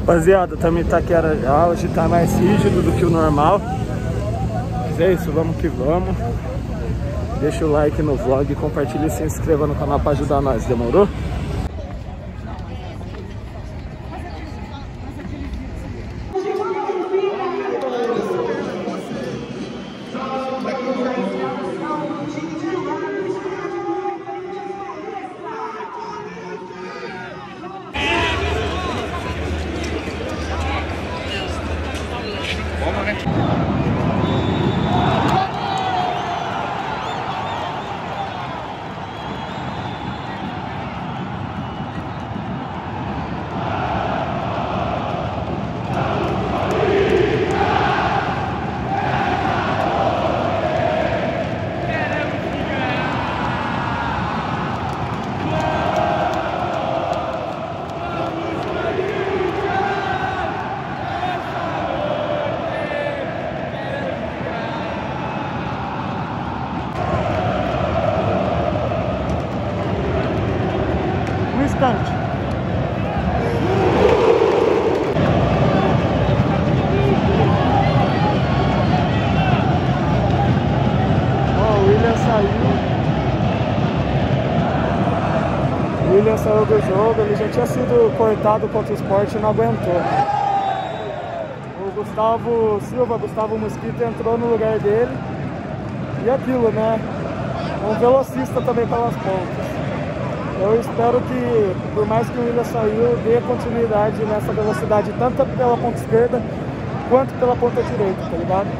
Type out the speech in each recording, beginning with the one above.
Rapaziada, também tá aqui já, hoje tá mais rígido do que o normal. Mas é isso, vamos que vamos. Deixa o like no vlog, compartilha e se inscreva no canal pra ajudar nós, demorou? O William saiu do jogo, ele já tinha sido cortado contra o Sport e não aguentou. O Gustavo Mosquito entrou no lugar dele. E aquilo, né? Um velocista também pelas pontas. Eu espero que, por mais que o William saiu, dê continuidade nessa velocidade, tanto pela ponta esquerda quanto pela ponta direita, tá ligado?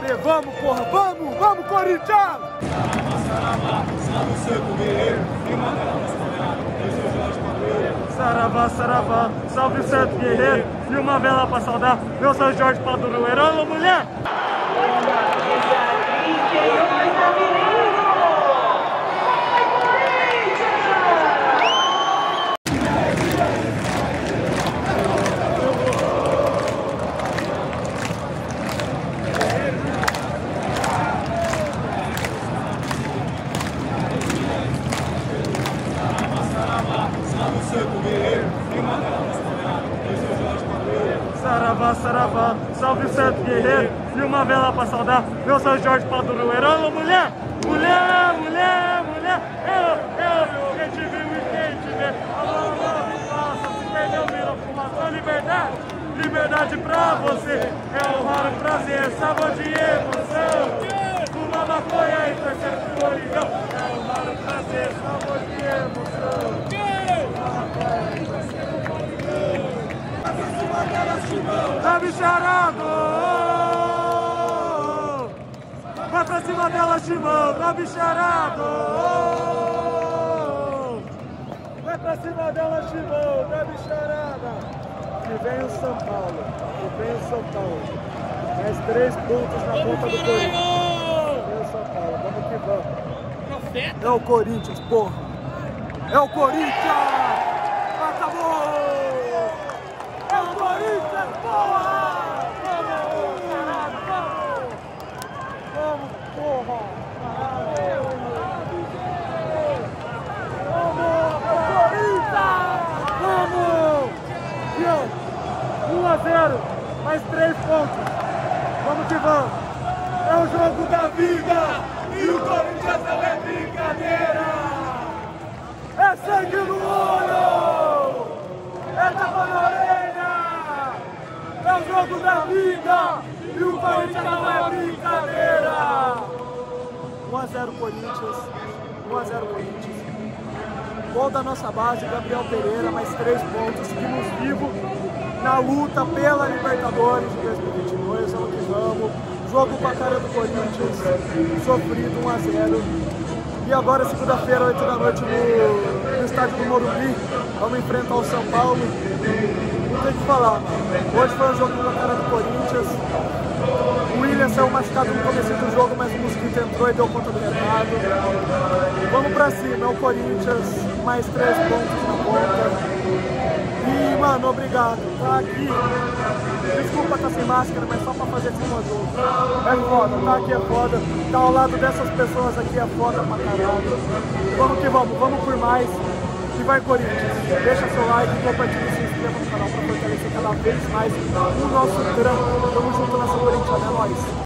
B. Vamos, porra, vamos, vamos, Corinthians! Saravá, saravá, salve o Santo Guerreiro e uma vela pra saudar. Eu sou Jorge Paduroeiro, alô mulher! Saravá, saravá, salve o Santo Guerreiro e uma vela pra saudar. Eu sou Jorge Paduroeiro, alô mulher! Mulher, mulher, mulher! Quem te viu e quem te vê. Alô, alô, faça, se perdeu, vira fumaça, liberdade! Liberdade pra você é um raro prazer, sabor de emoção. Fuma maconha e torcer pro Coringão é um raro prazer, sabor de emoção. Tá bicharado! Vai pra cima dela, Chimão! Tá bicharado! Vai pra cima dela, Chimão! Tá bicharada! E vem o São Paulo! E vem o São Paulo! Mais 3 pontos na conta do Corinthians! Vem o São Paulo! Vamos que vamos! É o Corinthians, porra! É o Corinthians! Acabou! É o Corinthians, porra! Vamos, caralho, vamos! Vamos, porra! Caralho! Vamos, Corinthians! Vamos! E ó, 1-0, mais 3 pontos. Vamos que vamos! É o jogo da vida! E o Corinthians não é brincadeira! É sangue no olho! É tapa na orelha! É o jogo da vida! E o Corinthians não é brincadeira! 1-0 Corinthians, 1-0 Corinthians. Gol da nossa base, Gabriel Pereira, mais 3 pontos. Seguimos vivos na luta pela Libertadores de 2022. Vamos que vamos. Jogo com a cara do Corinthians, sofrido 1-0. E agora, segunda-feira, 8 da noite, no estádio do Morumbi, vamos enfrentar o São Paulo. Não tem o que falar, mano. Hoje foi um jogo com a cara do Corinthians. O William saiu machucado no começo do jogo, mas o Mosquito entrou e deu conta do recado. Vamos pra cima, é o Corinthians, mais 3 pontos na conta. E, mano, obrigado. Tá aqui. Desculpa tá sem máscara, mas só pra fazer esse jogo. É foda, tá aqui é foda. Tá ao lado dessas pessoas aqui é foda pra caralho. Vamos que vamos, vamos por mais. E vai Corinthians. Deixa seu like, compartilha e se inscreva no canal pra fortalecer cada vez mais o nosso trampo. Tamo junto nessa Corinthians, é nóis.